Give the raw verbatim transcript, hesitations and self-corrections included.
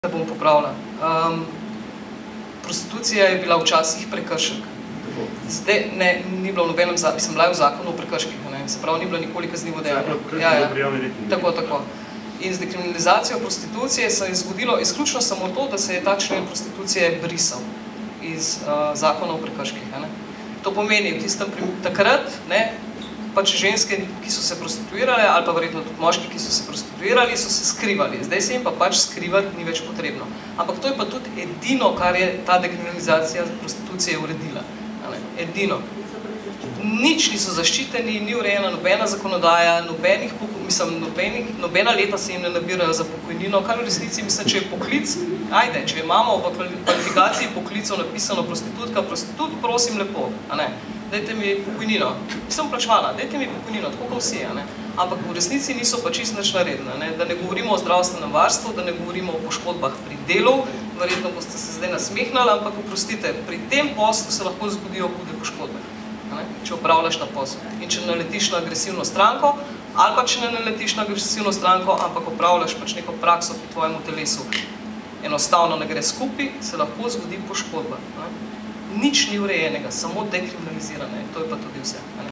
Da bom popravila. Um, prostitucija je bila včasih prekršek. Zdaj ne, ni bilo v nobenem, mislim, bila je v zakonu o prekrških, ne, se pravi, ni bila nikoli kaznivo dejanje. Ja, ja. Tako, tako. In z dekriminalizacijo prostitucije se je zgodilo izključno samo to, da se je ta člen prostitucije brisal iz uh, zakona o prekrških. Ne. To pomeni, v tistem takrat, ne, pač ženske, ki so se prostituirale, ali pa verjetno tudi moški, ki so se prostituirali, so se skrivali. Zdaj se jim pa pač skrivati ni več potrebno. Ampak to je pa tudi edino, kar je ta dekriminalizacija prostitucije uredila. Edino. Nič niso zaščiteni, ni urejena nobena zakonodaja, nobenih, mislim, nobenih, nobena leta se jim ne nabirajo za pokojnino, kar v resnici, mislim, če je poklic, ajde, če imamo v kvalifikaciji poklicov napisano prostitutka, prostitut, prosim lepo, a ne, dajte mi pokojnino. Sem plačvala, dajte mi pokojnino, tako kot vsi, a ne. Ampak v resnici niso pa čisto nič naredne, ne. Da ne govorimo o zdravstvenem varstvu, da ne govorimo o poškodbah pri delu, verjetno boste se zdaj nasmehnali, ampak oprostite, pri tem poslu se lahko zgodijo hude poškodbe, ne, če upravljaš ta posel. In če naletiš na agresivno stranko, ali pa če ne naletiš na agresivno stranko, ampak upravljaš pač neko prakso pri tvojemu telesu, enostavno ne gre skupaj, se lahko zgodi poškodba. Ne. Nič ni urejenega, samo dekriminalizirane, to je pa tudi vse.